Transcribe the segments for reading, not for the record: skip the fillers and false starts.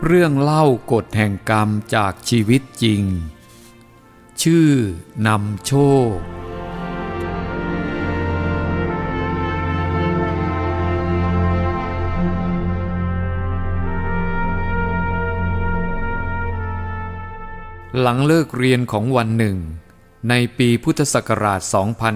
เรื่องเล่ากฎแห่งกรรมจากชีวิตจริงชื่อนำโชคหลังเลิกเรียนของวันหนึ่งในปีพุทธศักราช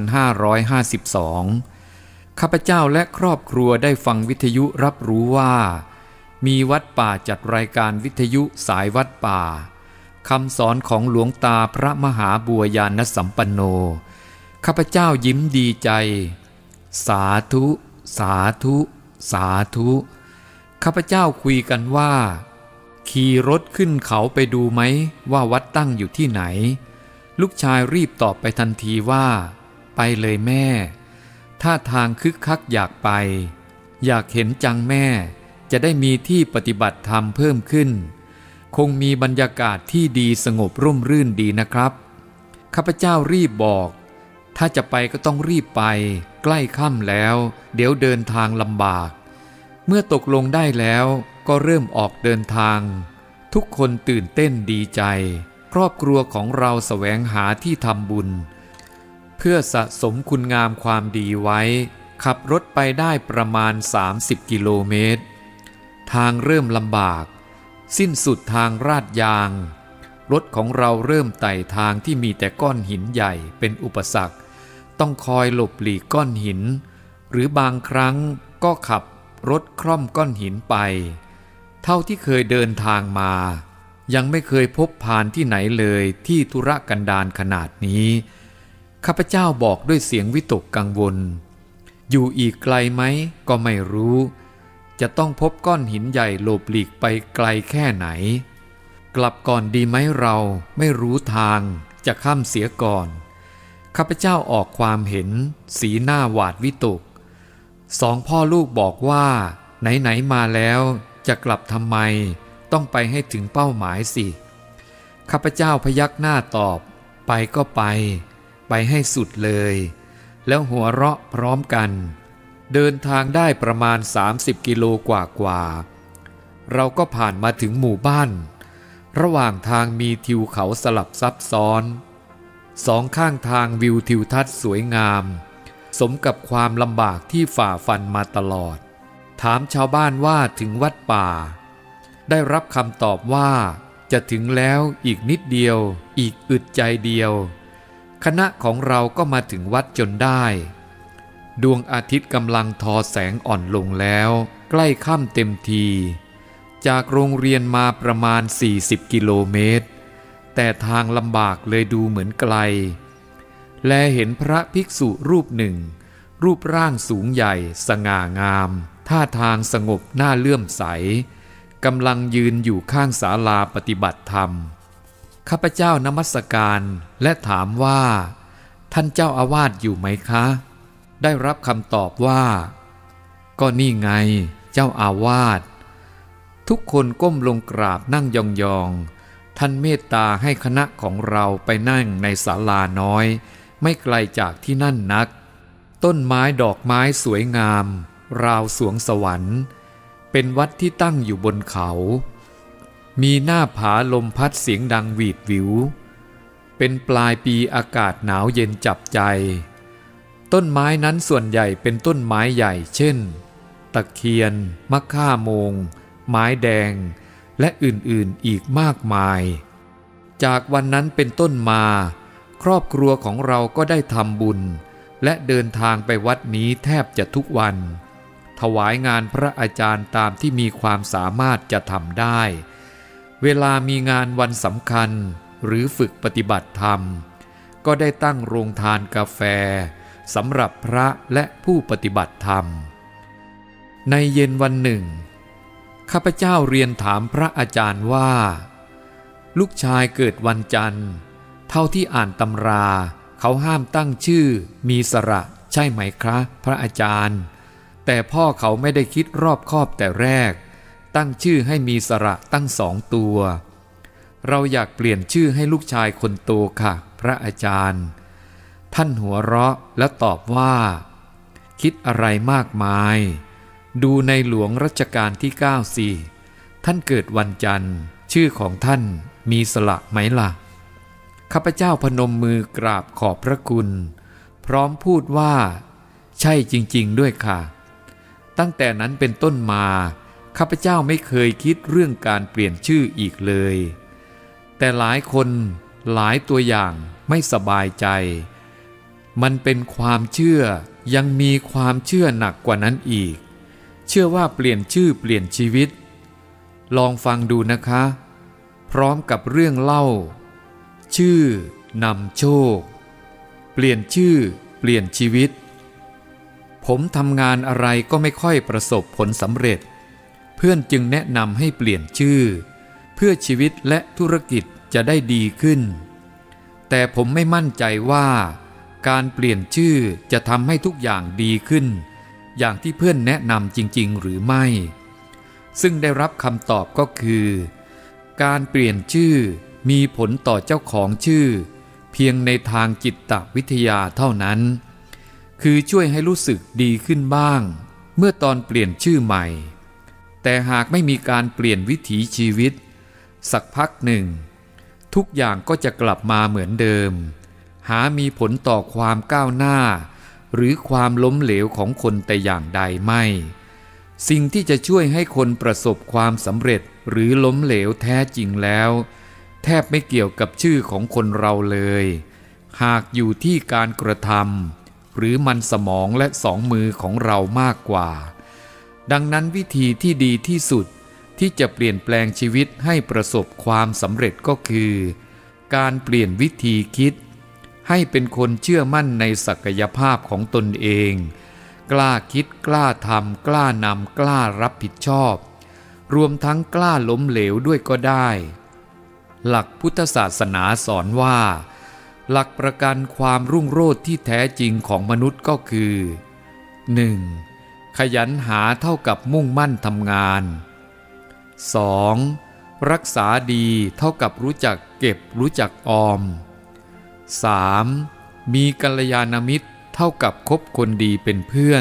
2552 ข้าพเจ้าและครอบครัวได้ฟังวิทยุรับรู้ว่ามีวัดป่าจัดรายการวิทยุสายวัดป่าคำสอนของหลวงตาพระมหาบัวยานสัมปันโนข้าพเจ้ายิ้มดีใจสาธุสาธุสาธุข้าพเจ้าคุยกันว่าขี่รถขึ้นเขาไปดูไหมว่าวัดตั้งอยู่ที่ไหนลูกชายรีบตอบไปทันทีว่าไปเลยแม่ท่าทางคึกคักอยากไปอยากเห็นจังแม่จะได้มีที่ปฏิบัติธรรมเพิ่มขึ้นคงมีบรรยากาศที่ดีสงบร่มรื่นดีนะครับข้าพเจ้ารีบบอกถ้าจะไปก็ต้องรีบไปใกล้ค่ำแล้วเดี๋ยวเดินทางลำบากเมื่อตกลงได้แล้วก็เริ่มออกเดินทางทุกคนตื่นเต้นดีใจครอบครัวของเราแสวงหาที่ทำบุญเพื่อสะสมคุณงามความดีไว้ขับรถไปได้ประมาณ30 กิโลเมตรทางเริ่มลำบากสิ้นสุดทางลาดยางรถของเราเริ่มไต่ทางที่มีแต่ก้อนหินใหญ่เป็นอุปสรรคต้องคอยหลบหลีกก้อนหินหรือบางครั้งก็ขับรถคล่อมก้อนหินไปเท่าที่เคยเดินทางมายังไม่เคยพบพานที่ไหนเลยที่ทุรกันดารขนาดนี้ข้าพเจ้าบอกด้วยเสียงวิตกกังวลอยู่อีกไกลไหมก็ไม่รู้จะต้องพบก้อนหินใหญ่หลบหลีกไปไกลแค่ไหนกลับก่อนดีไหมเราไม่รู้ทางจะค่ำเสียก่อนข้าพเจ้าออกความเห็นสีหน้าหวาดวิตกสองพ่อลูกบอกว่าไหนมาแล้วจะกลับทำไมต้องไปให้ถึงเป้าหมายสิข้าพเจ้าพยักหน้าตอบไปก็ไปให้สุดเลยแล้วหัวเราะพร้อมกันเดินทางได้ประมาณ30 กิโลกว่าเราก็ผ่านมาถึงหมู่บ้านระหว่างทางมีทิวเขาสลับซับซ้อนสองข้างทางวิวทิวทัศน์สวยงามสมกับความลำบากที่ฝ่าฟันมาตลอดถามชาวบ้านว่าถึงวัดป่าได้รับคำตอบว่าจะถึงแล้วอีกนิดเดียวอีกอึดใจเดียวคณะของเราก็มาถึงวัดจนได้ดวงอาทิตย์กำลังทอแสงอ่อนลงแล้วใกล้ค่ำเต็มทีจากโรงเรียนมาประมาณ40 กิโลเมตรแต่ทางลำบากเลยดูเหมือนไกลและเห็นพระภิกษุรูปหนึ่งรูปร่างสูงใหญ่สง่างามท่าทางสงบน่าเลื่อมใสกำลังยืนอยู่ข้างศาลาปฏิบัติธรรมข้าพเจ้านมัสการและถามว่าท่านเจ้าอาวาสอยู่ไหมคะได้รับคำตอบว่าก็นี่ไงเจ้าอาวาสทุกคนก้มลงกราบนั่งยองๆท่านเมตตาให้คณะของเราไปนั่งในศาลาน้อยไม่ไกลจากที่นั่นนักต้นไม้ดอกไม้สวยงามราวสวงสวรรค์เป็นวัดที่ตั้งอยู่บนเขามีหน้าผาลมพัดเสียงดังหวีดหวิวเป็นปลายปีอากาศหนาวเย็นจับใจต้นไม้นั้นส่วนใหญ่เป็นต้นไม้ใหญ่เช่นตะเคียนมะข่าโมงไม้แดงและอื่นๆอีกมากมายจากวันนั้นเป็นต้นมาครอบครัวของเราก็ได้ทำบุญและเดินทางไปวัดนี้แทบจะทุกวันถวายงานพระอาจารย์ตามที่มีความสามารถจะทำได้เวลามีงานวันสำคัญหรือฝึกปฏิบัติธรรมก็ได้ตั้งโรงทานกาแฟสำหรับพระและผู้ปฏิบัติธรรมในเย็นวันหนึ่งข้าพเจ้าเรียนถามพระอาจารย์ว่าลูกชายเกิดวันจันทร์เท่าที่อ่านตำราเขาห้ามตั้งชื่อมีสระใช่ไหมครับพระอาจารย์แต่พ่อเขาไม่ได้คิดรอบคอบแต่แรกตั้งชื่อให้มีสระตั้ง2 ตัวเราอยากเปลี่ยนชื่อให้ลูกชายคนโตค่ะพระอาจารย์ท่านหัวเราะและตอบว่าคิดอะไรมากมายดูในหลวงรัชกาลที่9สิท่านเกิดวันจันทร์ชื่อของท่านมีสระไหมล่ะข้าพเจ้าพนมมือกราบขอบพระคุณพร้อมพูดว่าใช่จริงๆด้วยค่ะตั้งแต่นั้นเป็นต้นมาข้าพเจ้าไม่เคยคิดเรื่องการเปลี่ยนชื่ออีกเลยแต่หลายคนหลายตัวอย่างไม่สบายใจมันเป็นความเชื่อยังมีความเชื่อหนักกว่านั้นอีกเชื่อว่าเปลี่ยนชื่อเปลี่ยนชีวิตลองฟังดูนะคะพร้อมกับเรื่องเล่าชื่อนำโชคเปลี่ยนชื่อเปลี่ยนชีวิตผมทำงานอะไรก็ไม่ค่อยประสบผลสำเร็จเพื่อนจึงแนะนำให้เปลี่ยนชื่อเพื่อชีวิตและธุรกิจจะได้ดีขึ้นแต่ผมไม่มั่นใจว่าการเปลี่ยนชื่อจะทำให้ทุกอย่างดีขึ้นอย่างที่เพื่อนแนะนำจริงๆหรือไม่ซึ่งได้รับคำตอบก็คือการเปลี่ยนชื่อมีผลต่อเจ้าของชื่อเพียงในทางจิตวิทยาเท่านั้นคือช่วยให้รู้สึกดีขึ้นบ้างเมื่อตอนเปลี่ยนชื่อใหม่แต่หากไม่มีการเปลี่ยนวิถีชีวิตสักพักหนึ่งทุกอย่างก็จะกลับมาเหมือนเดิมหามีผลต่อความก้าวหน้าหรือความล้มเหลวของคนแต่อย่างใดไม่สิ่งที่จะช่วยให้คนประสบความสำเร็จหรือล้มเหลวแท้จริงแล้วแทบไม่เกี่ยวกับชื่อของคนเราเลยหากอยู่ที่การกระทำหรือมันสมองและสองมือของเรามากกว่าดังนั้นวิธีที่ดีที่สุดที่จะเปลี่ยนแปลงชีวิตให้ประสบความสำเร็จก็คือการเปลี่ยนวิธีคิดให้เป็นคนเชื่อมั่นในศักยภาพของตนเองกล้าคิดกล้าทำกล้านำกล้ารับผิดชอบรวมทั้งกล้าล้มเหลวด้วยก็ได้หลักพุทธศาสนาสอนว่าหลักประกันความรุ่งโรจน์ที่แท้จริงของมนุษย์ก็คือ 1. ขยันหาเท่ากับมุ่งมั่นทำงาน 2. รักษาดีเท่ากับรู้จักเก็บรู้จักออม 3. มีกัลยาณมิตรเท่ากับคบคนดีเป็นเพื่อน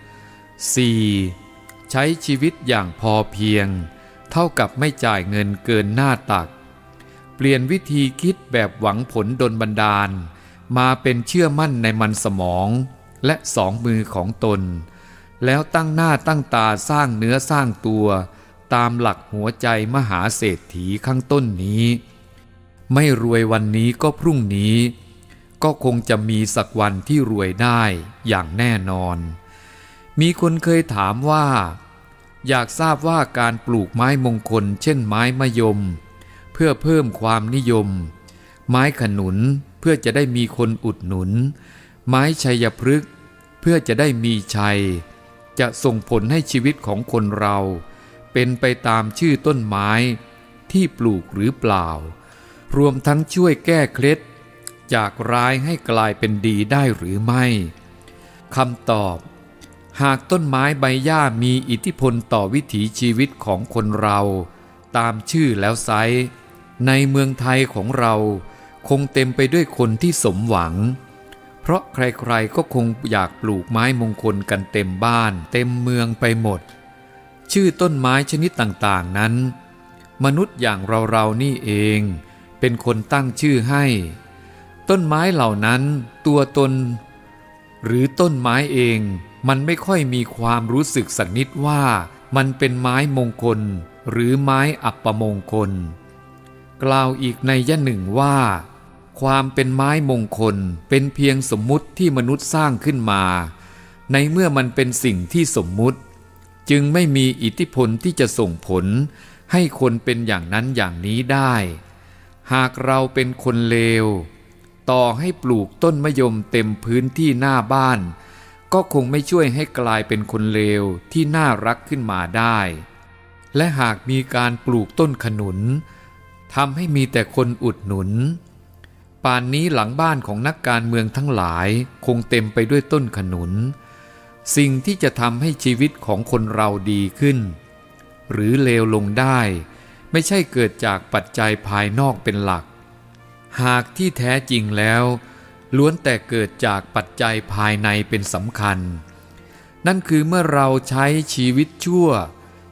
4. ใช้ชีวิตอย่างพอเพียงเท่ากับไม่จ่ายเงินเกินหน้าตักเปลี่ยนวิธีคิดแบบหวังผลดลบันดาลมาเป็นเชื่อมั่นในมันสมองและสองมือของตนแล้วตั้งหน้าตั้งตาสร้างเนื้อสร้างตัวตามหลักหัวใจมหาเศรษฐีข้างต้นนี้ไม่รวยวันนี้ก็พรุ่งนี้ก็คงจะมีสักวันที่รวยได้อย่างแน่นอนมีคนเคยถามว่าอยากทราบว่าการปลูกไม้มงคลเช่นไม้มะยมเพื่อเพิ่มความนิยมไม้ขนุนเพื่อจะได้มีคนอุดหนุนไม้ชัยพฤกษ์เพื่อจะได้มีชัยจะส่งผลให้ชีวิตของคนเราเป็นไปตามชื่อต้นไม้ที่ปลูกหรือเปล่ารวมทั้งช่วยแก้เคล็ดจากร้ายให้กลายเป็นดีได้หรือไม่คำตอบหากต้นไม้ใบหญ้ามีอิทธิพลต่อวิถีชีวิตของคนเราตามชื่อแล้วไซร้ในเมืองไทยของเราคงเต็มไปด้วยคนที่สมหวังเพราะใครๆก็คงอยากปลูกไม้มงคลกันเต็มบ้านเต็มเมืองไปหมดชื่อต้นไม้ชนิดต่างๆนั้นมนุษย์อย่างเราๆนี่เองเป็นคนตั้งชื่อให้ต้นไม้เหล่านั้นตัวตนหรือต้นไม้เองมันไม่ค่อยมีความรู้สึกสักนิดว่ามันเป็นไม้มงคลหรือไม้อัปมงคลกล่าวอีกในยะหนึ่งว่าความเป็นไม้มงคลเป็นเพียงสมมุติที่มนุษย์สร้างขึ้นมาในเมื่อมันเป็นสิ่งที่สมมุติจึงไม่มีอิทธิพลที่จะส่งผลให้คนเป็นอย่างนั้นอย่างนี้ได้หากเราเป็นคนเลวต่อให้ปลูกต้นมะยมเต็มพื้นที่หน้าบ้านก็คงไม่ช่วยให้กลายเป็นคนเลวที่น่ารักขึ้นมาได้และหากมีการปลูกต้นขนุนทำให้มีแต่คนอุดหนุนป่านนี้หลังบ้านของนักการเมืองทั้งหลายคงเต็มไปด้วยต้นขนุนสิ่งที่จะทำให้ชีวิตของคนเราดีขึ้นหรือเลวลงได้ไม่ใช่เกิดจากปัจจัยภายนอกเป็นหลักหากที่แท้จริงแล้วล้วนแต่เกิดจากปัจจัยภายในเป็นสำคัญนั่นคือเมื่อเราใช้ชีวิตชั่ว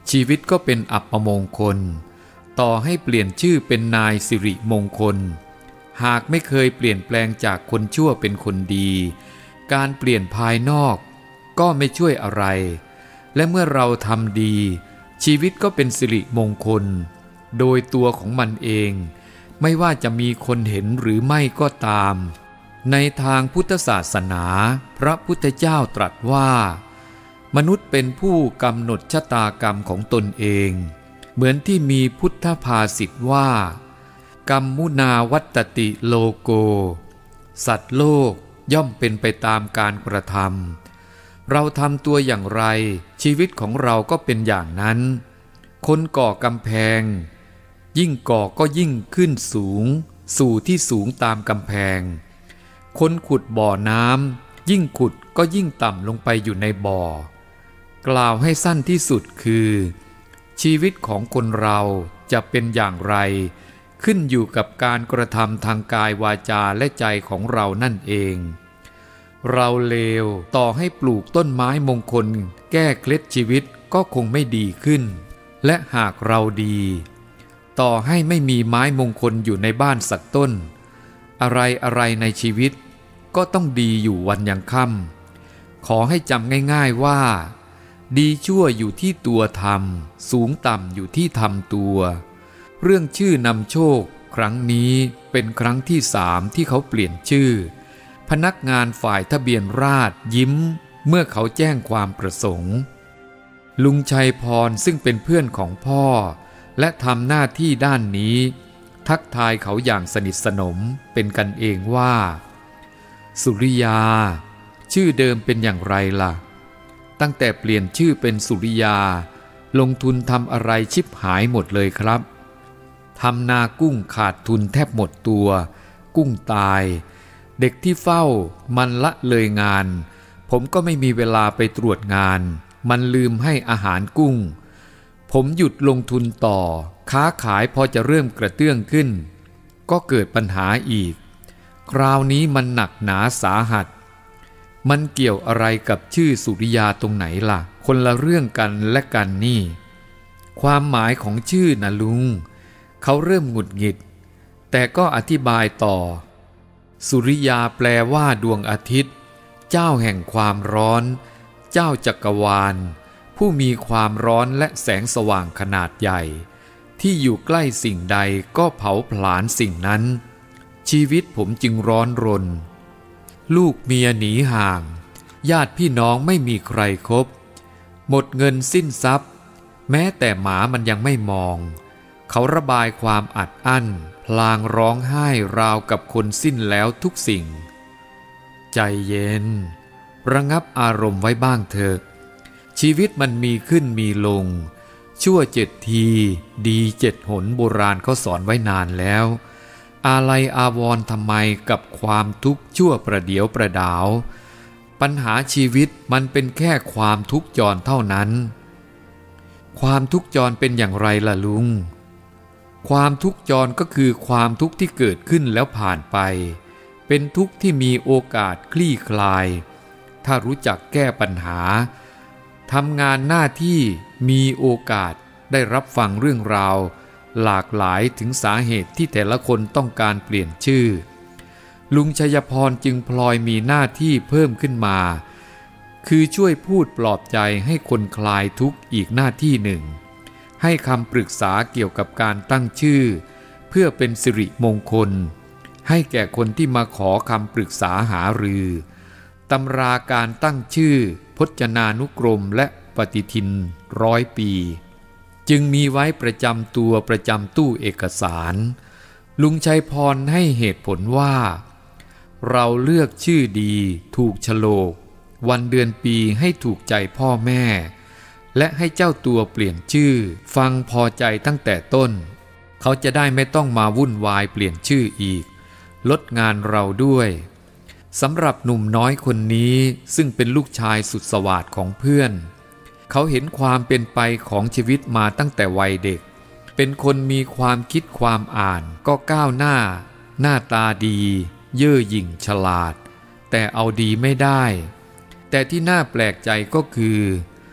ชีวิตก็เป็นอัปมงคลต่อให้เปลี่ยนชื่อเป็นนายสิริมงคลหากไม่เคยเปลี่ยนแปลงจากคนชั่วเป็นคนดีการเปลี่ยนภายนอกก็ไม่ช่วยอะไรและเมื่อเราทำดีชีวิตก็เป็นสิริมงคลโดยตัวของมันเองไม่ว่าจะมีคนเห็นหรือไม่ก็ตามในทางพุทธศาสนาพระพุทธเจ้าตรัสว่ามนุษย์เป็นผู้กำหนดชะตากรรมของตนเองเหมือนที่มีพุทธภาษิตว่ากรรมุนาวัตติโลโกสัตว์โลกย่อมเป็นไปตามการกระทำเราทำตัวอย่างไรชีวิตของเราก็เป็นอย่างนั้นคนก่อกำแพงยิ่งก่อก็ยิ่งขึ้นสูงสู่ที่สูงตามกำแพงคนขุดบ่อน้ำยิ่งขุดก็ยิ่งต่ำลงไปอยู่ในบ่อกล่าวให้สั้นที่สุดคือชีวิตของคนเราจะเป็นอย่างไรขึ้นอยู่กับการกระทำทางกายวาจาและใจของเรานั่นเองเราเลวต่อให้ปลูกต้นไม้มงคลแก้เคล็ดชีวิตก็คงไม่ดีขึ้นและหากเราดีต่อให้ไม่มีไม้มงคลอยู่ในบ้านสักต้นอะไรในชีวิตก็ต้องดีอยู่วันยังค่ำขอให้จำง่ายๆว่าดีชั่วอยู่ที่ตัวทำสูงต่ำอยู่ที่ทำตัวเรื่องชื่อนำโชคครั้งนี้เป็นครั้งที่3ที่เขาเปลี่ยนชื่อพนักงานฝ่ายทะเบียนราษฎร์ยิ้มเมื่อเขาแจ้งความประสงค์ลุงชัยพรซึ่งเป็นเพื่อนของพ่อและทำหน้าที่ด้านนี้ทักทายเขาอย่างสนิทสนมเป็นกันเองว่าสุริยาชื่อเดิมเป็นอย่างไรล่ะตั้งแต่เปลี่ยนชื่อเป็นสุริยาลงทุนทำอะไรชิบหายหมดเลยครับทำนากุ้งขาดทุนแทบหมดตัวกุ้งตายเด็กที่เฝ้ามันละเลยงานผมก็ไม่มีเวลาไปตรวจงานมันลืมให้อาหารกุ้งผมหยุดลงทุนต่อค้าขายพอจะเริ่มกระเตื้องขึ้นก็เกิดปัญหาอีกคราวนี้มันหนักหนาสาหัสมันเกี่ยวอะไรกับชื่อสุริยาตรงไหนล่ะคนละเรื่องกันและกันนี่ความหมายของชื่อนะลุงเขาเริ่มหงุดหงิดแต่ก็อธิบายต่อสุริยาแปลว่าดวงอาทิตย์เจ้าแห่งความร้อนเจ้าจักรวาลผู้มีความร้อนและแสงสว่างขนาดใหญ่ที่อยู่ใกล้สิ่งใดก็เผาผลาญสิ่งนั้นชีวิตผมจึงร้อนรนลูกเมียหนีห่างญาติพี่น้องไม่มีใครคบหมดเงินสิ้นทรัพย์แม้แต่หมามันยังไม่มองเขาระบายความอัดอั้นพลางร้องไห้ราวกับคนสิ้นแล้วทุกสิ่งใจเย็นระงับอารมณ์ไว้บ้างเถอะชีวิตมันมีขึ้นมีลงชั่ว7 ทีดี7 หนโบราณเขาสอนไว้นานแล้วอาลัยอาวรณ์ทำไมกับความทุกข์ชั่วประเดี๋ยวประดาวปัญหาชีวิตมันเป็นแค่ความทุกข์จรเท่านั้นความทุกข์จรเป็นอย่างไรล่ะลุงความทุกข์จรก็คือความทุกข์ที่เกิดขึ้นแล้วผ่านไปเป็นทุกข์ที่มีโอกาสคลี่คลายถ้ารู้จักแก้ปัญหาทำงานหน้าที่มีโอกาสได้รับฟังเรื่องราวหลากหลายถึงสาเหตุที่แต่ละคนต้องการเปลี่ยนชื่อลุงชัยพรจึงพลอยมีหน้าที่เพิ่มขึ้นมาคือช่วยพูดปลอบใจให้คนคลายทุกข์อีกหน้าที่หนึ่งให้คำปรึกษาเกี่ยวกับการตั้งชื่อเพื่อเป็นสิริมงคลให้แก่คนที่มาขอคำปรึกษาหารือตำราการตั้งชื่อพจนานุกรมและปฏิทิน100 ปีจึงมีไว้ประจำตัวประจำตู้เอกสารลุงชัยพรให้เหตุผลว่าเราเลือกชื่อดีถูกโฉลกวันเดือนปีให้ถูกใจพ่อแม่และให้เจ้าตัวเปลี่ยนชื่อฟังพอใจตั้งแต่ต้นเขาจะได้ไม่ต้องมาวุ่นวายเปลี่ยนชื่ออีกลดงานเราด้วยสำหรับหนุ่มน้อยคนนี้ซึ่งเป็นลูกชายสุดสวาทของเพื่อนเขาเห็นความเป็นไปของชีวิตมาตั้งแต่วัยเด็กเป็นคนมีความคิดความอ่านก็ก้าวหน้าหน้าตาดีเย่อหยิ่งฉลาดแต่เอาดีไม่ได้แต่ที่น่าแปลกใจก็คือ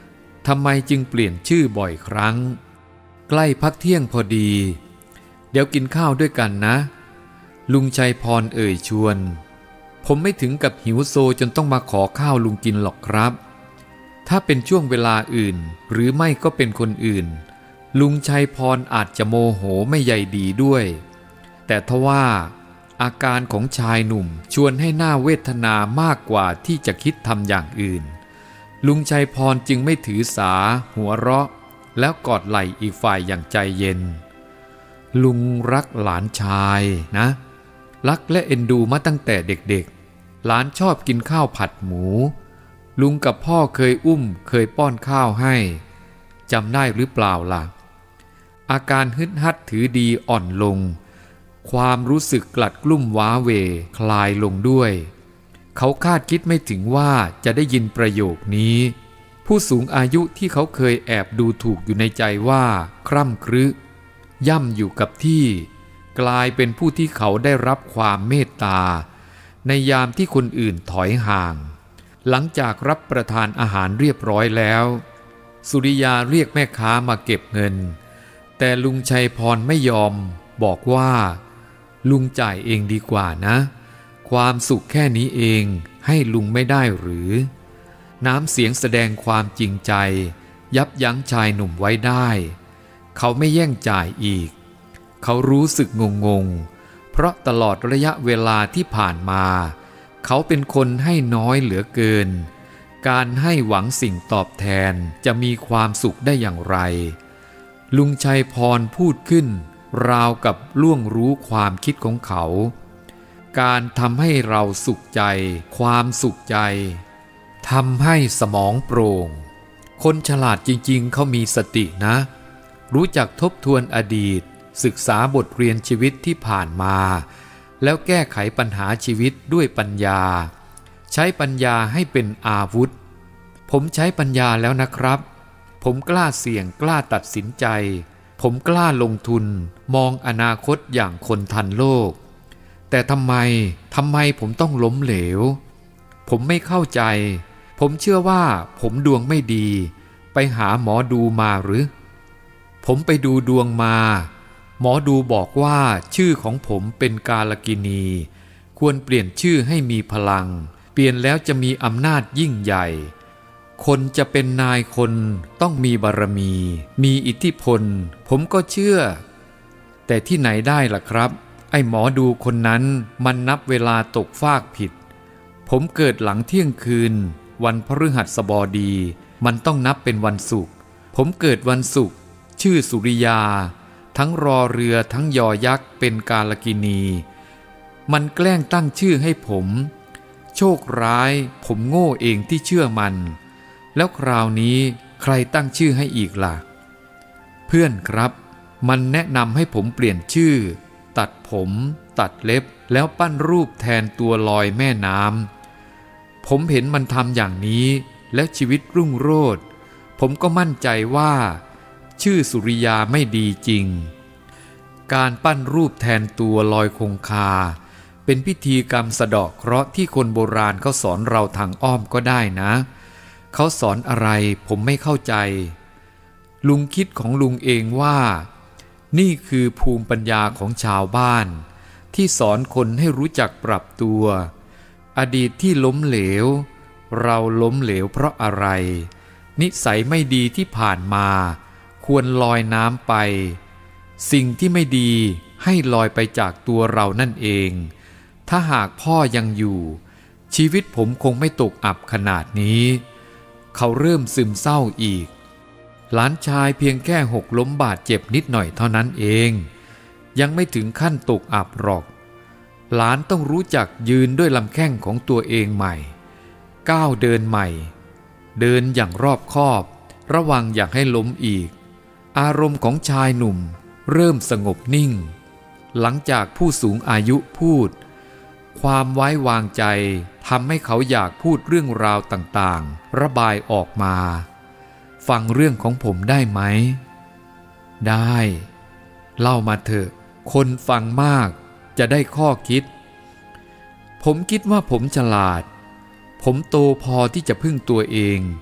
ทำไมจึงเปลี่ยนชื่อบ่อยครั้งใกล้พักเที่ยงพอดีเดี๋ยวกินข้าวด้วยกันนะลุงชัยพรเอ่ยชวนผมไม่ถึงกับหิวโซจนต้องมาขอข้าวลุงกินหรอกครับถ้าเป็นช่วงเวลาอื่นหรือไม่ก็เป็นคนอื่นลุงชัยพรอาจจะโมโหไม่ใยดีด้วยแต่ทว่าอาการของชายหนุ่มชวนให้หน้าเวทนามากกว่าที่จะคิดทำอย่างอื่นลุงชัยพรจึงไม่ถือสาหัวเราะแล้วกอดไหล่อีกฝ่ายอย่างใจเย็นลุงรักหลานชายนะรักและเอ็นดูมาตั้งแต่เด็กๆหลานชอบกินข้าวผัดหมูลุงกับพ่อเคยอุ้มเคยป้อนข้าวให้จำได้หรือเปล่าล่ะอาการฮึดฮัดถือดีอ่อนลงความรู้สึกกลัดกลุ้มว้าเหวคลายลงด้วยเขาคาดคิดไม่ถึงว่าจะได้ยินประโยคนี้ผู้สูงอายุที่เขาเคยแอบดูถูกอยู่ในใจว่าคร่ำครึย่ำอยู่กับที่กลายเป็นผู้ที่เขาได้รับความเมตตาในยามที่คนอื่นถอยห่างหลังจากรับประทานอาหารเรียบร้อยแล้วสุริยาเรียกแม่ค้ามาเก็บเงินแต่ลุงชัยพรไม่ยอมบอกว่าลุงจ่ายเองดีกว่านะความสุขแค่นี้เองให้ลุงไม่ได้หรือน้ำเสียงแสดงความจริงใจยับยั้งชายหนุ่มไว้ได้เขาไม่แย่งจ่ายอีกเขารู้สึกงงเพราะตลอดระยะเวลาที่ผ่านมาเขาเป็นคนให้น้อยเหลือเกินการให้หวังสิ่งตอบแทนจะมีความสุขได้อย่างไรลุงชัยพรพูดขึ้นราวกับล่วงรู้ความคิดของเขาการทำให้เราสุขใจความสุขใจทำให้สมองโปร่งคนฉลาดจริงๆเขามีสตินะรู้จักทบทวนอดีตศึกษาบทเรียนชีวิตที่ผ่านมาแล้วแก้ไขปัญหาชีวิตด้วยปัญญาใช้ปัญญาให้เป็นอาวุธผมใช้ปัญญาแล้วนะครับผมกล้าเสี่ยงกล้าตัดสินใจผมกล้าลงทุนมองอนาคตอย่างคนทันโลกแต่ทำไมผมต้องล้มเหลวผมไม่เข้าใจผมเชื่อว่าผมดวงไม่ดีไปหาหมอดูมาหรือผมไปดูดวงมาหมอดูบอกว่าชื่อของผมเป็นกาลกิณีควรเปลี่ยนชื่อให้มีพลังเปลี่ยนแล้วจะมีอำนาจยิ่งใหญ่คนจะเป็นนายคนต้องมีบารมีมีอิทธิพลผมก็เชื่อแต่ที่ไหนได้ล่ะครับไอ้หมอดูคนนั้นมันนับเวลาตกฟากผิดผมเกิดหลังเที่ยงคืนวันพฤหัสบดีมันต้องนับเป็นวันศุกร์ผมเกิดวันศุกร์ชื่อสุริยาทั้งรอเรือทั้งยอยักษ์เป็นกาลกิณีมันแกล้งตั้งชื่อให้ผมโชคร้ายผมโง่เองที่เชื่อมันแล้วคราวนี้ใครตั้งชื่อให้อีกล่ะเพื่อนครับมันแนะนำให้ผมเปลี่ยนชื่อตัดผมตัดเล็บแล้วปั้นรูปแทนตัวลอยแม่น้ำผมเห็นมันทำอย่างนี้และชีวิตรุ่งโรจน์ผมก็มั่นใจว่าชื่อสุริยาไม่ดีจริงการปั้นรูปแทนตัวลอยคงคาเป็นพิธีกรรมสะเดาะเคราะห์ที่คนโบราณเขาสอนเราทางอ้อมก็ได้นะเขาสอนอะไรผมไม่เข้าใจลุงคิดของลุงเองว่านี่คือภูมิปัญญาของชาวบ้านที่สอนคนให้รู้จักปรับตัวอดีตที่ล้มเหลวเราล้มเหลวเพราะอะไรนิสัยไม่ดีที่ผ่านมาควรลอยน้ำไปสิ่งที่ไม่ดีให้ลอยไปจากตัวเรานั่นเองถ้าหากพ่อยังอยู่ชีวิตผมคงไม่ตกอับขนาดนี้เขาเริ่มซึมเศร้าอีกหลานชายเพียงแค่หกล้มบาดเจ็บนิดหน่อยเท่านั้นเองยังไม่ถึงขั้นตกอับหรอกหลานต้องรู้จักยืนด้วยลำแข้งของตัวเองใหม่ก้าวเดินใหม่เดินอย่างรอบคอบระวังอย่าให้ล้มอีกอารมณ์ของชายหนุ่มเริ่มสงบนิ่งหลังจากผู้สูงอายุพูดความไว้วางใจทำให้เขาอยากพูดเรื่องราวต่างๆระบายออกมาฟังเรื่องของผมได้ไหมได้เล่ามาเถอะคนฟังมากจะได้ข้อคิดผมคิดว่าผมฉลาดผมโตพอที่จะพึ่งตัวเอง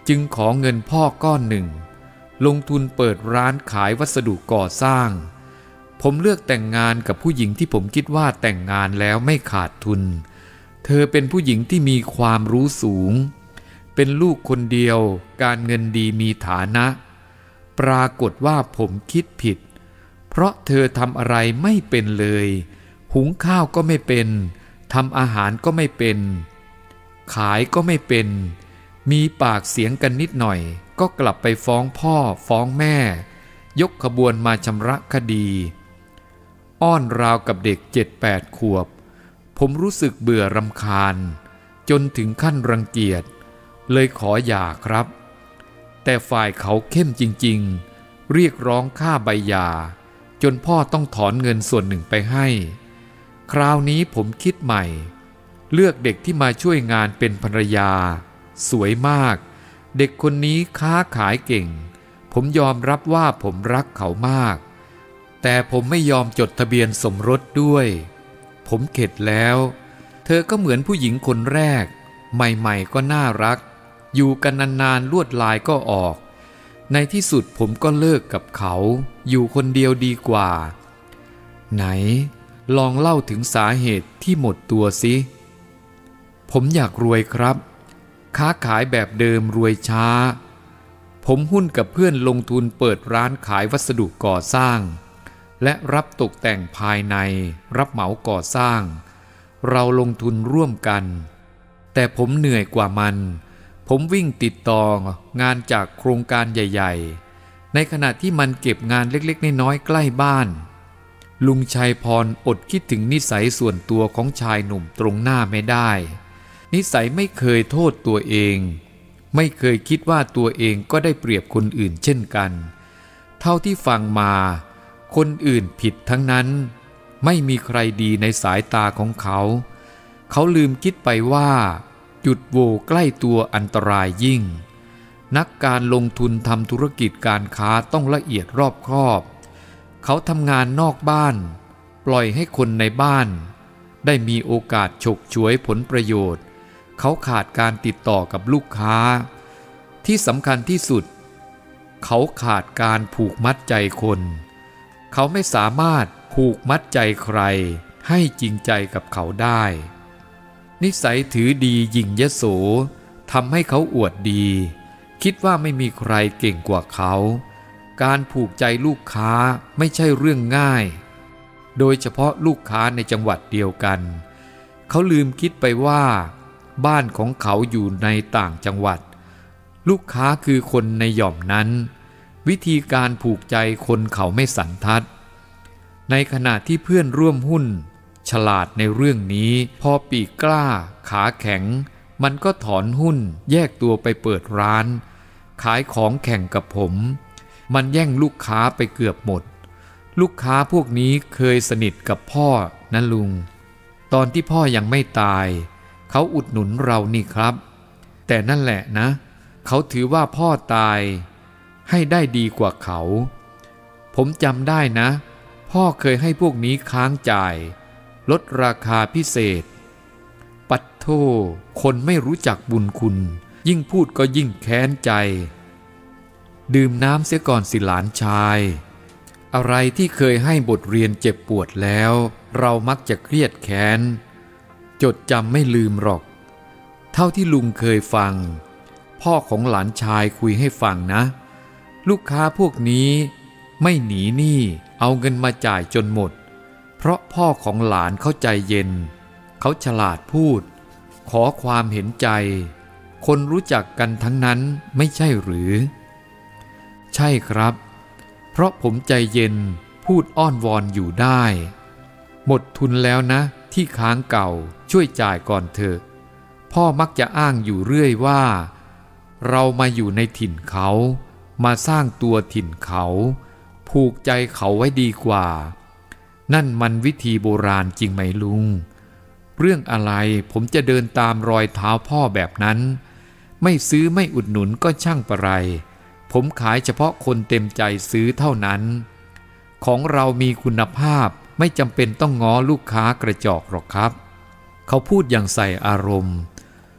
จึงขอเงินพ่อก้อนหนึ่งลงทุนเปิดร้านขายวัสดุก่อสร้างผมเลือกแต่งงานกับผู้หญิงที่ผมคิดว่าแต่งงานแล้วไม่ขาดทุนเธอเป็นผู้หญิงที่มีความรู้สูงเป็นลูกคนเดียวการเงินดีมีฐานะปรากฏว่าผมคิดผิดเพราะเธอทำอะไรไม่เป็นเลยหุงข้าวก็ไม่เป็นทำอาหารก็ไม่เป็นขายก็ไม่เป็นมีปากเสียงกันนิดหน่อยก็กลับไปฟ้องพ่อฟ้องแม่ยกขบวนมาชำระคดีอ้อนราวกับเด็ก7-8 ขวบผมรู้สึกเบื่อรำคาญจนถึงขั้นรังเกียจเลยขอหย่าครับแต่ฝ่ายเขาเข้มจริงๆเรียกร้องค่าใบหย่าจนพ่อต้องถอนเงินส่วนหนึ่งไปให้คราวนี้ผมคิดใหม่เลือกเด็กที่มาช่วยงานเป็นภรรยาสวยมากเด็กคนนี้ค้าขายเก่งผมยอมรับว่าผมรักเขามากแต่ผมไม่ยอมจดทะเบียนสมรสด้วยผมเข็ดแล้วเธอก็เหมือนผู้หญิงคนแรกใหม่ๆก็น่ารักอยู่กันนานๆลวดลายก็ออกในที่สุดผมก็เลิกกับเขาอยู่คนเดียวดีกว่าไหนลองเล่าถึงสาเหตุที่หมดตัวสิผมอยากรวยครับค้าขายแบบเดิมรวยช้าผมหุ้นกับเพื่อนลงทุนเปิดร้านขายวัสดุก่อสร้างและรับตกแต่งภายในรับเหมาก่อสร้างเราลงทุนร่วมกันแต่ผมเหนื่อยกว่ามันผมวิ่งติดต่องานจากโครงการใหญ่ๆในขณะที่มันเก็บงานเล็กๆน้อยๆใกล้บ้านลุงชัยพรอดคิดถึงนิสัยส่วนตัวของชายหนุ่มตรงหน้าไม่ได้นิสัยไม่เคยโทษตัวเองไม่เคยคิดว่าตัวเองก็ได้เปรียบคนอื่นเช่นกันเท่าที่ฟังมาคนอื่นผิดทั้งนั้นไม่มีใครดีในสายตาของเขาเขาลืมคิดไปว่าจุดโหว่ใกล้ตัวอันตรายยิ่งนักการลงทุนทำธุรกิจการค้าต้องละเอียดรอบคอบเขาทำงานนอกบ้านปล่อยให้คนในบ้านได้มีโอกาสฉกฉวยผลประโยชน์เขาขาดการติดต่อกับลูกค้าที่สำคัญที่สุดเขาขาดการผูกมัดใจคนเขาไม่สามารถผูกมัดใจใครให้จริงใจกับเขาได้นิสัยถือดีหยิ่งยโสทำให้เขาอวดดีคิดว่าไม่มีใครเก่งกว่าเขาการผูกใจลูกค้าไม่ใช่เรื่องง่ายโดยเฉพาะลูกค้าในจังหวัดเดียวกันเขาลืมคิดไปว่าบ้านของเขาอยู่ในต่างจังหวัดลูกค้าคือคนในหย่อมนั้นวิธีการผูกใจคนเขาไม่สันทัดในขณะที่เพื่อนร่วมหุ้นฉลาดในเรื่องนี้พอปีกกล้าขาแข็งมันก็ถอนหุ้นแยกตัวไปเปิดร้านขายของแข่งกับผมมันแย่งลูกค้าไปเกือบหมดลูกค้าพวกนี้เคยสนิทกับพ่อนะลุงตอนที่พ่อยังไม่ตายเขาอุดหนุนเรานี่ครับแต่นั่นแหละนะเขาถือว่าพ่อตายให้ได้ดีกว่าเขาผมจำได้นะพ่อเคยให้พวกนี้ค้างจ่ายลดราคาพิเศษปัดโทคนไม่รู้จักบุญคุณยิ่งพูดก็ยิ่งแค้นใจดื่มน้ำเสียก่อนสิหลานชายอะไรที่เคยให้บทเรียนเจ็บปวดแล้วเรามักจะเครียดแค้นจดจำไม่ลืมหรอกเท่าที่ลุงเคยฟังพ่อของหลานชายคุยให้ฟังนะลูกค้าพวกนี้ไม่หนีหนี้เอาเงินมาจ่ายจนหมดเพราะพ่อของหลานเขาใจเย็นเขาฉลาดพูดขอความเห็นใจคนรู้จักกันทั้งนั้นไม่ใช่หรือใช่ครับเพราะผมใจเย็นพูดอ้อนวอนอยู่ได้หมดทุนแล้วนะที่ค้างเก่าช่วยจ่ายก่อนเถอะพ่อมักจะอ้างอยู่เรื่อยว่าเรามาอยู่ในถิ่นเขามาสร้างตัวถิ่นเขาผูกใจเขาไว้ดีกว่านั่นมันวิธีโบราณจริงไหมลุงเรื่องอะไรผมจะเดินตามรอยเท้าพ่อแบบนั้นไม่ซื้อไม่อุดหนุนก็ช่างปะไรผมขายเฉพาะคนเต็มใจซื้อเท่านั้นของเรามีคุณภาพไม่จำเป็นต้องง้อลูกค้ากระจอกหรอกครับเขาพูดอย่างใส่อารมณ์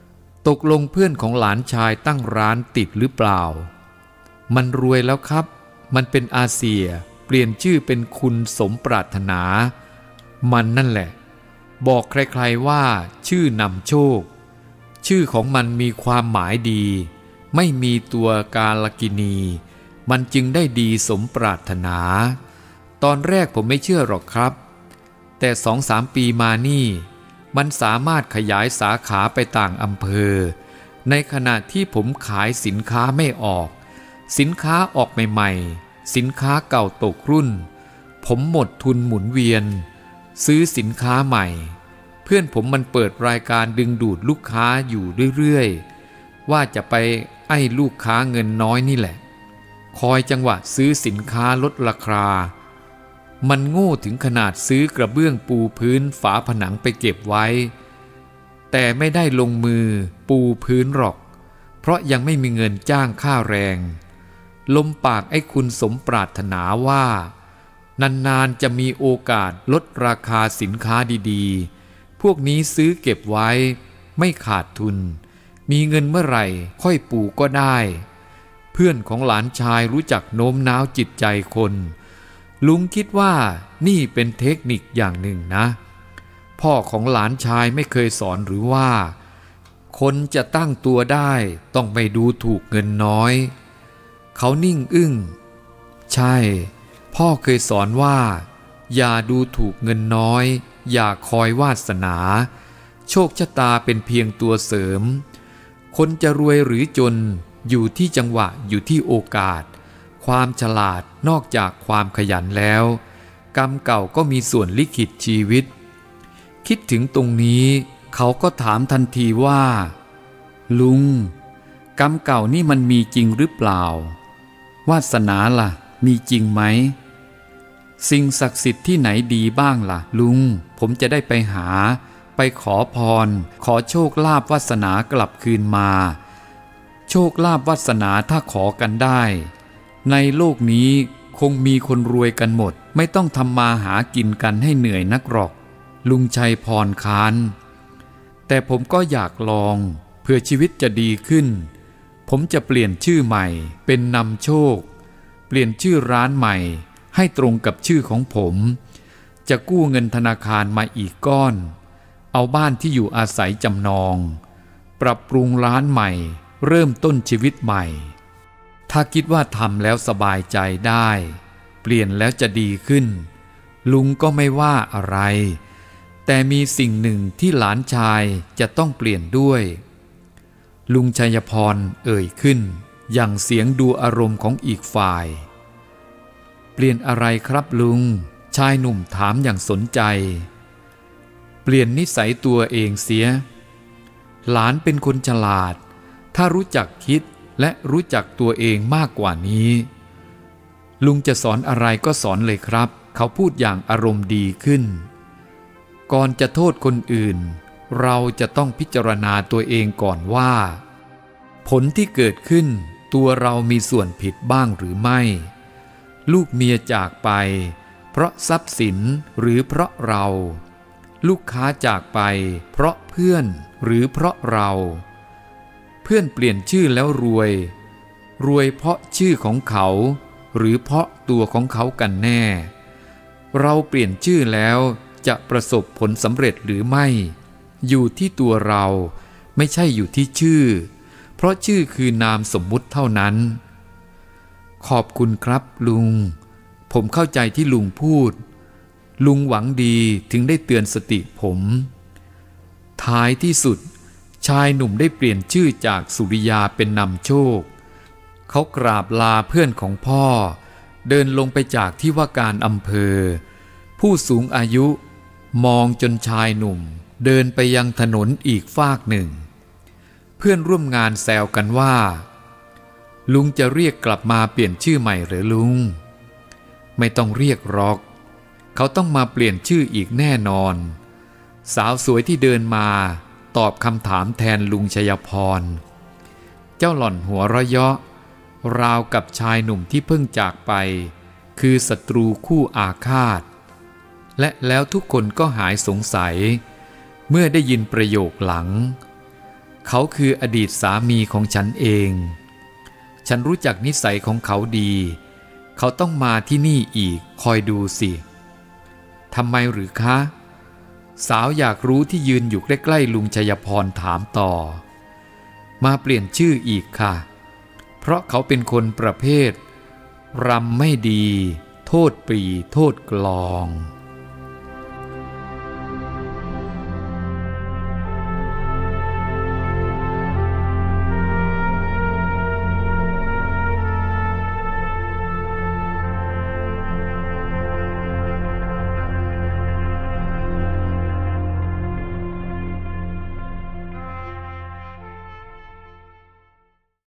ตกลงเพื่อนของหลานชายตั้งร้านติดหรือเปล่ามันรวยแล้วครับมันเป็นอาเซียเปลี่ยนชื่อเป็นคุณสมปรารถนามันนั่นแหละบอกใครๆว่าชื่อนำโชคชื่อของมันมีความหมายดีไม่มีตัวกาลกินีมันจึงได้ดีสมปรารถนาตอนแรกผมไม่เชื่อหรอกครับแต่2-3 ปีมานี่มันสามารถขยายสาขาไปต่างอำเภอในขณะที่ผมขายสินค้าไม่ออกสินค้าออกใหม่ๆสินค้าเก่าตกรุ่นผมหมดทุนหมุนเวียนซื้อสินค้าใหม่เพื่อนผมมันเปิดรายการดึงดูดลูกค้าอยู่เรื่อยๆว่าจะไปไอ้ลูกค้าเงินน้อยนี่แหละคอยจังหวะซื้อสินค้าลดราคามันโง่ถึงขนาดซื้อกระเบื้องปูพื้นฝาผนังไปเก็บไว้แต่ไม่ได้ลงมือปูพื้นหรอกเพราะยังไม่มีเงินจ้างค่าแรงลมปากไอ้คุณสมปรารถนาว่านานๆจะมีโอกาสลดราคาสินค้าดีๆพวกนี้ซื้อเก็บไว้ไม่ขาดทุนมีเงินเมื่อไหร่ค่อยปูก็ได้เพื่อนของหลานชายรู้จักโน้มน้าวจิตใจคนลุงคิดว่านี่เป็นเทคนิคอย่างหนึ่งนะพ่อของหลานชายไม่เคยสอนหรือว่าคนจะตั้งตัวได้ต้องไม่ดูถูกเงินน้อยเขานิ่งอึ้งใช่พ่อเคยสอนว่าอย่าดูถูกเงินน้อยอย่าคอยวาสนาโชคชะตาเป็นเพียงตัวเสริมคนจะรวยหรือจนอยู่ที่จังหวะอยู่ที่โอกาสความฉลาดนอกจากความขยันแล้วกรรมเก่าก็มีส่วนลิขิตชีวิตคิดถึงตรงนี้เขาก็ถามทันทีว่าลุงกรรมเก่านี่มันมีจริงหรือเปล่าวาสนาล่ะมีจริงไหมสิ่งศักดิ์สิทธิ์ที่ไหนดีบ้างล่ะลุงผมจะได้ไปหาไปขอพรขอโชคลาภวาสนากลับคืนมาโชคลาภวาสนาถ้าขอกันได้ในโลกนี้คงมีคนรวยกันหมดไม่ต้องทำมาหากินกันให้เหนื่อยนักหรอกลุงชัยพรค้านแต่ผมก็อยากลองเพื่อชีวิตจะดีขึ้นผมจะเปลี่ยนชื่อใหม่เป็นนำโชคเปลี่ยนชื่อร้านใหม่ให้ตรงกับชื่อของผมจะกู้เงินธนาคารมาอีกก้อนเอาบ้านที่อยู่อาศัยจำนองปรับปรุงร้านใหม่เริ่มต้นชีวิตใหม่ถ้าคิดว่าทำแล้วสบายใจได้เปลี่ยนแล้วจะดีขึ้นลุงก็ไม่ว่าอะไรแต่มีสิ่งหนึ่งที่หลานชายจะต้องเปลี่ยนด้วยลุงชัยพรเอ่ยขึ้นอย่างเสียงดูอารมณ์ของอีกฝ่ายเปลี่ยนอะไรครับลุงชายหนุ่มถามอย่างสนใจเปลี่ยนนิสัยตัวเองเสียหลานเป็นคนฉลาดถ้ารู้จักคิดและรู้จักตัวเองมากกว่านี้ลุงจะสอนอะไรก็สอนเลยครับเขาพูดอย่างอารมณ์ดีขึ้นก่อนจะโทษคนอื่นเราจะต้องพิจารณาตัวเองก่อนว่าผลที่เกิดขึ้นตัวเรามีส่วนผิดบ้างหรือไม่ลูกเมียจากไปเพราะทรัพย์สินหรือเพราะเราลูกค้าจากไปเพราะเพื่อนหรือเพราะเราเพื่อนเปลี่ยนชื่อแล้วรวยเพราะชื่อของเขาหรือเพราะตัวของเขากันแน่เราเปลี่ยนชื่อแล้วจะประสบผลสำเร็จหรือไม่อยู่ที่ตัวเราไม่ใช่อยู่ที่ชื่อเพราะชื่อคือนามสมมุติเท่านั้นขอบคุณครับลุงผมเข้าใจที่ลุงพูดลุงหวังดีถึงได้เตือนสติผมท้ายที่สุดชายหนุ่มได้เปลี่ยนชื่อจากสุริยาเป็นนำโชคเขากราบลาเพื่อนของพ่อเดินลงไปจากที่ว่าการอำเภอผู้สูงอายุมองจนชายหนุ่มเดินไปยังถนนอีกฟากหนึ่งเพื่อนร่วมงานแซวกันว่าลุงจะเรียกกลับมาเปลี่ยนชื่อใหม่หรือลุงไม่ต้องเรียกหรอกเขาต้องมาเปลี่ยนชื่ออีกแน่นอนสาวสวยที่เดินมาตอบคำถามแทนลุงชัยพรเจ้าหล่อนหัวเราะเยาะราวกับชายหนุ่มที่เพิ่งจากไปคือศัตรูคู่อาฆาตและแล้วทุกคนก็หายสงสัยเมื่อได้ยินประโยคหลังเขาคืออดีตสามีของฉันเองฉันรู้จักนิสัยของเขาดีเขาต้องมาที่นี่อีกคอยดูสิทำไมหรือคะสาวอยากรู้ที่ยืนอยู่ใกล้ๆลุงชัยพรถามต่อมาเปลี่ยนชื่ออีกค่ะเพราะเขาเป็นคนประเภทรำไม่ดีโทษปรีโทษกลอง